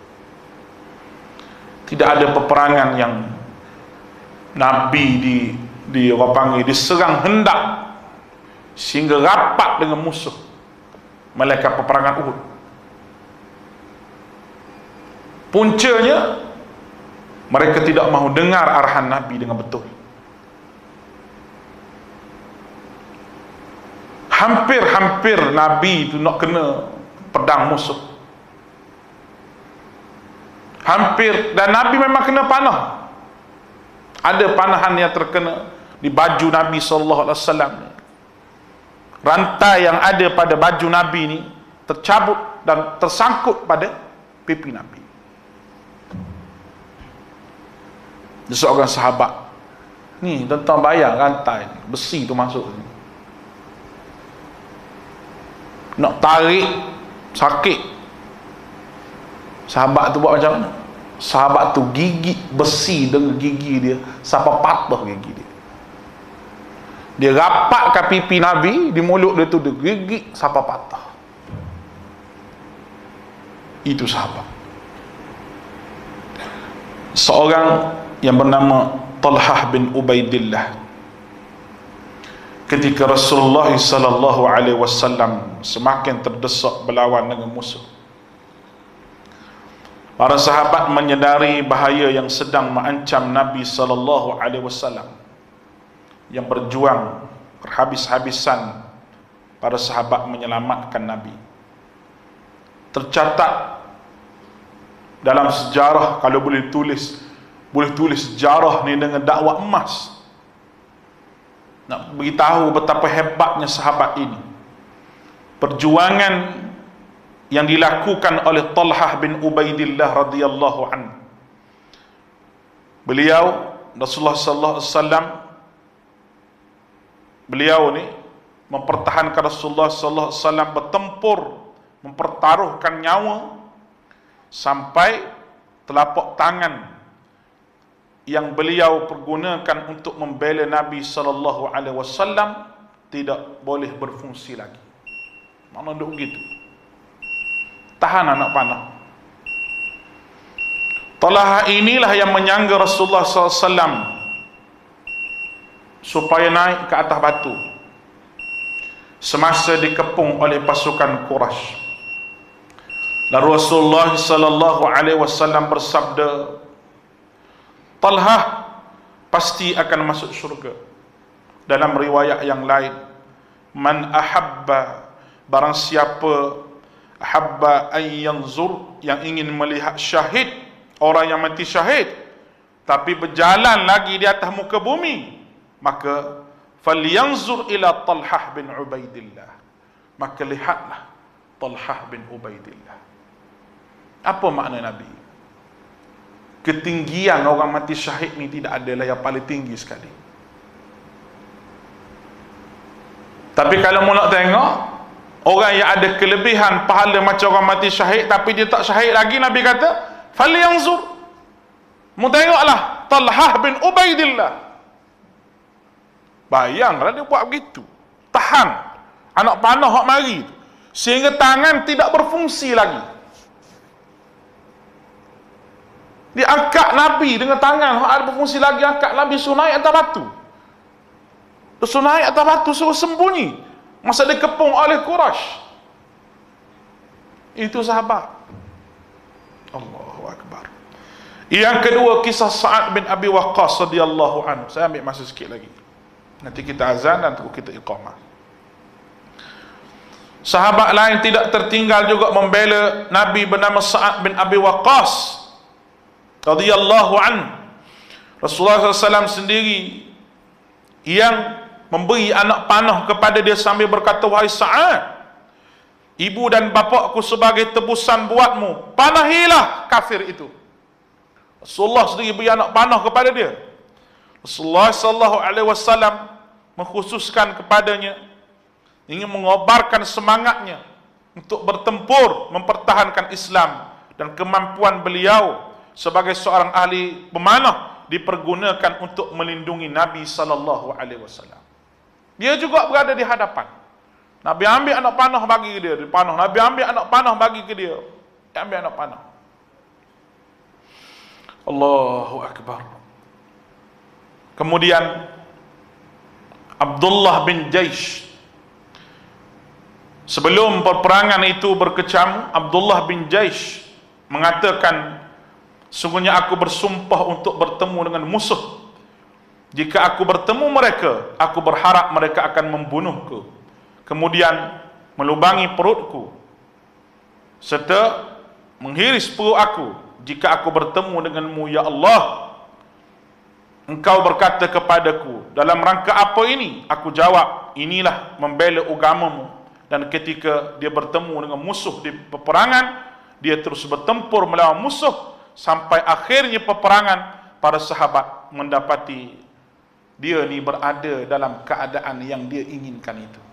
Tidak ada peperangan yang Nabi di di orang panggil diserang hendak sehingga rapat dengan musuh melainkan peperangan Uhud. Puncanya, mereka tidak mahu dengar arahan Nabi dengan betul. Hampir-hampir Nabi itu nak kena pedang musuh. Hampir, dan Nabi memang kena panah. Ada panahan yang terkena di baju Nabi sallallahu alaihi wasallam. Rantai yang ada pada baju Nabi ni tercabut dan tersangkut pada pipi Nabi. Seorang sahabat ni, tuan-tuan bayang rantai besi tu masuk ni, nak tarik sakit. Sahabat tu buat macam mana? Sahabat tu gigit besi dengan gigi dia sampai patah gigi dia. Dia rapatkan pipi Nabi di mulut dia tu, dia gigit sampai patah. Itu sahabat. Seorang yang bernama Talhah bin Ubaidillah, ketika Rasulullah sallallahu alaihi wasallam semakin terdesak berlawan dengan musuh, para sahabat menyedari bahaya yang sedang mengancam Nabi sallallahu alaihi wasallam, yang berjuang berhabis-habisan para sahabat menyelamatkan Nabi. Tercatat dalam sejarah, kalau boleh tulis, boleh tulis sejarah ni dengan dakwah emas, nak beritahu betapa hebatnya sahabat ini. Perjuangan yang dilakukan oleh Talhah bin Ubaidillah radhiyallahu anhu. Beliau, Rasulullah sallallahu alaihi wasallam, beliau ni mempertahankan Rasulullah sallallahu alaihi wasallam, bertempur, mempertaruhkan nyawa sampai telapak tangan yang beliau pergunakan untuk membela Nabi sallallahu alaihi wasallam tidak boleh berfungsi lagi. Mana duk begitu? Tahan anak panah. Talhah inilah yang menyangga Rasulullah sallallahu alaihi wasallam supaya naik ke atas batu semasa dikepung oleh pasukan Quraisy. Lalu Rasulullah sallallahu alaihi wasallam bersabda, Talhah pasti akan masuk syurga. Dalam riwayat yang lain, man ahabba, barang siapa, ahabba an yanzur, yang ingin melihat syahid, orang yang mati syahid tapi berjalan lagi di atas muka bumi, maka falyanzur ila Talhah bin Ubaidillah, maka lihatlah Talhah bin Ubaidillah. Apa makna Nabi? Ketinggian orang mati syahid ni tidak adalah yang paling tinggi sekali. Tapi kalau mu nak tengok orang yang ada kelebihan pahala macam orang mati syahid tapi dia tak syahid lagi, Nabi kata falyanzur, mu tengoklah Talhah bin Ubaidillah. Bayanglah dia buat begitu, tahan anak panah hak mari sehingga tangan tidak berfungsi lagi. Dia angkat Nabi dengan tangan hak ada berfungsi lagi, angkat Nabi suruh naik atas batu. Suruh naik atas batu, suruh sembunyi masa dikepung oleh Quraisy. Itu sahabat. Allahu Akbar. Yang kedua, kisah Sa'ad bin Abi Waqqas radhiyallahu anhu. Saya ambil masa sikit lagi, nanti kita azan dan terus kita iqamah. Sahabat lain tidak tertinggal juga membela Nabi bernama Sa'ad bin Abi Waqqas radhiyallahu anhu. Rasulullah sallallahu alaihi wasallam sendiri yang memberi anak panah kepada dia sambil berkata, wahai Sa'ad, ibu dan bapakku sebagai tebusan buatmu. Panahilah kafir itu. Rasulullah sendiri beri anak panah kepada dia. Rasulullah sallallahu alaihi wasallam mengkhususkan kepadanya, ingin mengobarkan semangatnya untuk bertempur mempertahankan Islam, dan kemampuan beliau sebagai seorang ahli pemanah dipergunakan untuk melindungi Nabi sallallahu alaihi wasallam. Dia juga berada di hadapan. Nabi ambil anak panah bagi dia, dia panah. Nabi ambil anak panah bagi ke dia. Dia ambil anak panah. Allahu akbar. Kemudian Abdullah bin Jaish, sebelum peperangan itu berkecam, Abdullah bin Jaish mengatakan, sungguhnya aku bersumpah untuk bertemu dengan musuh. Jika aku bertemu mereka, aku berharap mereka akan membunuhku, kemudian melubangi perutku, serta menghiris perut aku. Jika aku bertemu denganmu, ya Allah, engkau berkata kepadaku, dalam rangka apa ini? Aku jawab, inilah membela agamamu. Dan ketika dia bertemu dengan musuh di peperangan, dia terus bertempur melawan musuh, sampai akhirnya peperangan, para sahabat mendapati dia ni berada dalam keadaan yang dia inginkan itu.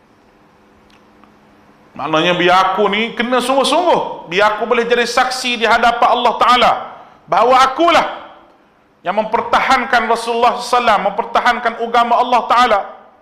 Maknanya biar aku ni kena sungguh-sungguh, biar aku boleh jadi saksi di hadapan Allah Ta'ala bahawa akulah yang mempertahankan Rasulullah sallallahu alaihi wasallam, mempertahankan agama Allah Ta'ala.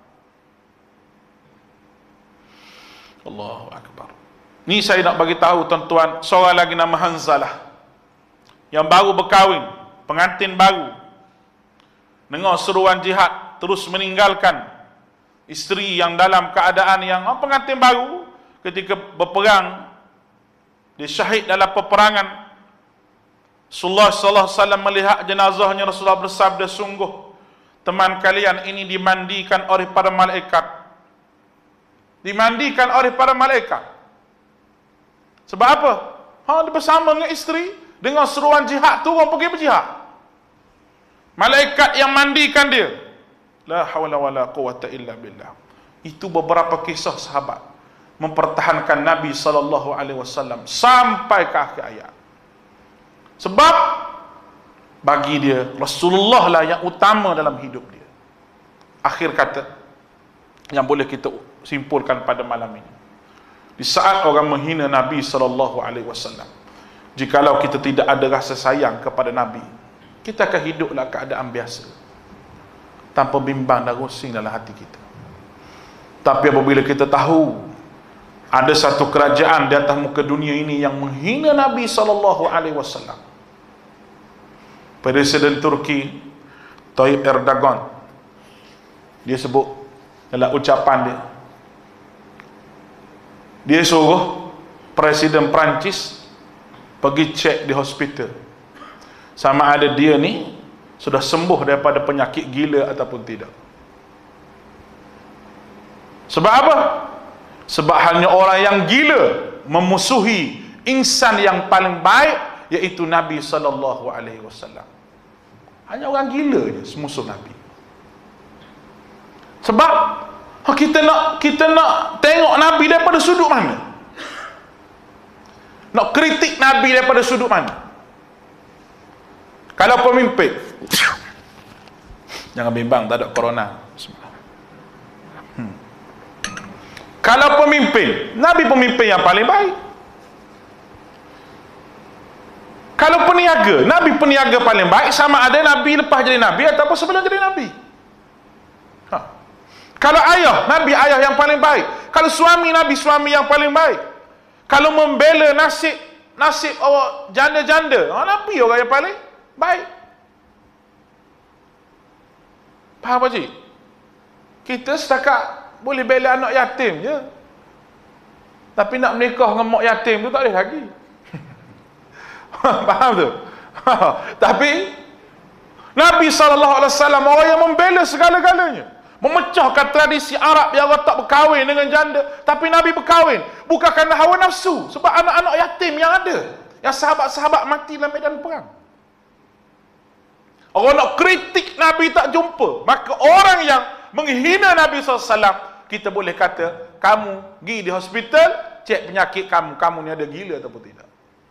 Allahu Akbar. Ni saya nak bagi tahu tuan-tuan, seorang lagi nama Hanzalah yang baru berkahwin, pengantin baru, dengar seruan jihad, terus meninggalkan isteri yang dalam keadaan yang oh, pengantin baru. Ketika berperang, dia syahid dalam peperangan. Rasulullah sallallahu alaihi wasallam melihat jenazahnya. Rasulullah bersabda, sungguh teman kalian ini dimandikan oleh para malaikat, dimandikan oleh para malaikat. Sebab apa? Ha, dia bersama dengan isteri, dengan seruan jihad, turun pergi berjihad. Malaikat yang mandikan dia. La hawla wala quwata illa billah. Itu beberapa kisah sahabat mempertahankan Nabi sallallahu alaihi wasallam sampai ke akhir ayat. Sebab bagi dia Rasulullah lah yang utama dalam hidup dia. Akhir kata yang boleh kita simpulkan pada malam ini, di saat orang menghina Nabi sallallahu alaihi wasallam, jikalau kita tidak ada rasa sayang kepada Nabi, kita akan hiduplah keadaan biasa, tanpa bimbang dan rusing dalam hati kita. Tapi apabila kita tahu ada satu kerajaan di atas muka dunia ini yang menghina Nabi sallallahu alaihi wasallam, Presiden Turki Tayyip Erdogan, dia sebut dalam ucapan dia, dia suruh Presiden Perancis pergi cek di hospital sama ada dia ni sudah sembuh daripada penyakit gila ataupun tidak. Sebab apa? Sebab hanya orang yang gila memusuhi insan yang paling baik, iaitu Nabi sallallahu alaihi wasallam. Hanya orang gila je semusuh Nabi. Sebab kita nak kita nak tengok Nabi daripada sudut mana? Nak kritik Nabi daripada sudut mana? Kalau pemimpin, jangan bimbang, tak ada corona. Hmm. Kalau pemimpin, Nabi pemimpin yang paling baik. Kalau peniaga, Nabi peniaga paling baik, sama ada Nabi lepas jadi Nabi ataupun sebelum jadi Nabi. Ha. Kalau ayah, Nabi ayah yang paling baik. Kalau suami, Nabi suami yang paling baik. Kalau membela nasib nasib awak janda-janda, oh, Nabi orang yang paling baik. Faham Pak Cik? Kita setakat boleh bela anak yatim je, tapi nak menikah dengan mak yatim tu tak boleh lagi. Faham tu? Tapi Nabi sallallahu alaihi wasallam orang yang membela segala-galanya, memecahkan tradisi Arab yang orang tak berkahwin dengan janda, tapi Nabi berkahwin bukan kerana hawa nafsu, sebab anak-anak yatim yang ada, yang sahabat-sahabat mati dalam medan perang. Orang nak kritik Nabi tak jumpa. Maka orang yang menghina Nabi sallallahu alaihi wasallam, kita boleh kata, kamu pergi di hospital, cek penyakit kamu, kamu ni ada gila ataupun tidak.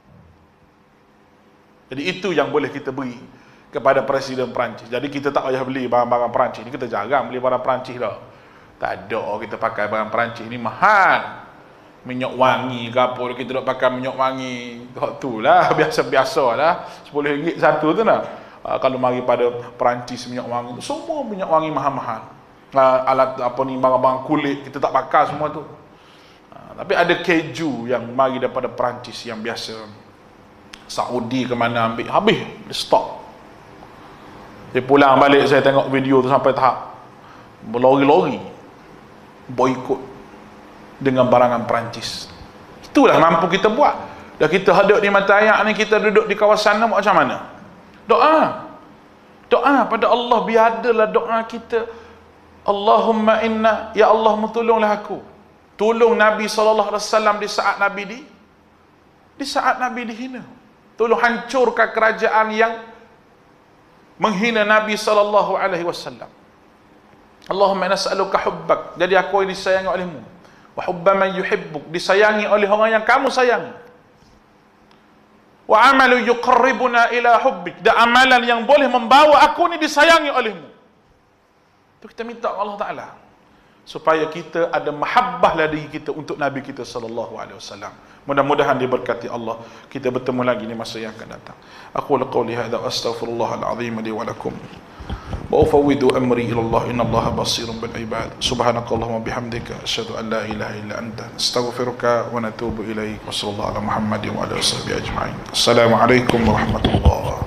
Jadi itu yang boleh kita beri kepada Presiden Perancis. Jadi kita tak payah beli barang-barang Perancis ni, kita jarang beli barang Perancis dah. Tak ada kita pakai barang Perancis ni mahal. Minyak wangi ke apa, kita nak pakai minyak wangi tu lah, biasa-biasa lah, sepuluh ringgit satu tu lah. Uh, kalau mari pada Perancis minyak wangi tu, semua minyak wangi mahal-mahal. Uh, alat apa ni, barang-barang kulit kita tak pakai semua tu. Uh, tapi ada keju yang mari daripada Perancis yang biasa. Saudi ke mana ambil, habis, dia stop. Dia pulang balik, saya tengok video tu sampai tahap berlori-lori boikot dengan barangan Perancis. Itulah mampu kita buat. Dah kita hadap di mata ayak ni, kita duduk di kawasan ni, macam mana? Doa. Doa pada Allah, biadalah doa kita. Allahumma inna, ya Allah tolonglah aku. Tolong Nabi sallallahu alaihi wasallam di saat Nabi di di saat Nabi dihina. Tolong hancurkan kerajaan yang menghina Nabi sallallahu alaihi wasallam. Allahumma nas'aluka hubbak. Jadi aku ini sayang olehmu. Wa hubba man yuhibbuk, disayangi oleh orang yang kamu sayangi. Wa amalu yuqarribuna ila hubbik, dan amalan yang boleh membawa aku ni disayangi olehmu. Itu kita minta Allah Taala supaya kita ada mahabbah dari kita untuk Nabi kita sallallahu alaihi wasallam. Mudah-mudahan diberkati Allah. Kita bertemu lagi di masa yang akan datang. Aku qouli hadza wa astaghfirullahal azim li wa lakum. وأفوض أمري إلى الله إن الله بصير بالعباد سبحانك اللهم وبحمدك أشهد أن لا إله إلا أنت نستغفرك ونتوب إليك وصلى الله على محمد وعلى آله وصحبه أجمعين السلام عليكم ورحمة الله